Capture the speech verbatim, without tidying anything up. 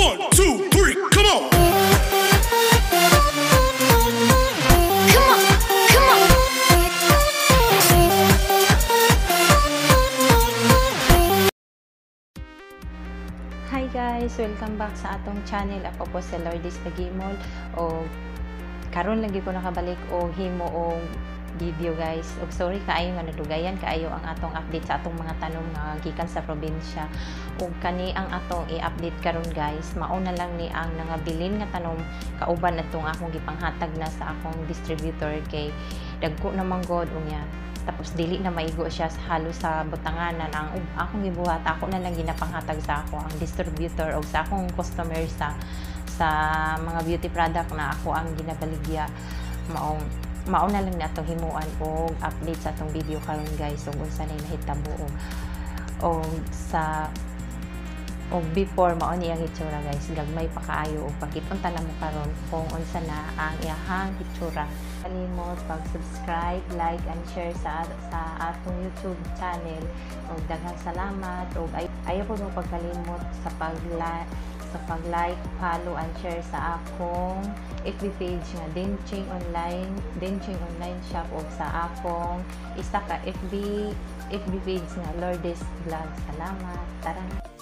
One, two, three, come on! Come on, come on. Hi guys! Welcome back sa atong channel. Ako po si Lourdes Tagimol. O karon lagi ko nakabalik o himo o video guys. Og sorry kaayo nga nadugayan kaayo ang atong update sa atong mga tanom nga gikan sa probinsya. Og kani ang atong i-update karon guys. Mauna lang ni ang nangabilin nga tanom kauban atong akong gipanghatag na sa akong distributor kay dagko na manggod unya. Tapos dili na maigo siya halos sa butanganan ang um, akong gibuhat ako na lang ginapanghatag sa ako ang distributor o sa akong customer sa sa mga beauty product na ako ang ginabaligya. Maong mauna lang nato himuan og update sa atong video karon guys ug unsa nay nahitabo og og sa og before mao ni ang itsura guys gagmay pa kaayo og pakitunta na mo karon kung unsa na ang iyahang itsura. Kalimot pag-subscribe, like and share sa sa atong YouTube channel og daghang salamat og ay, ayaw po mo pagkalimot sa pag-like sa pag-like, follow and share sa akong F B page nga Denching Online, Denching Online Shop o sa akong isa ka F B F B page nga Lourdes Vlog. Salamat. Tara.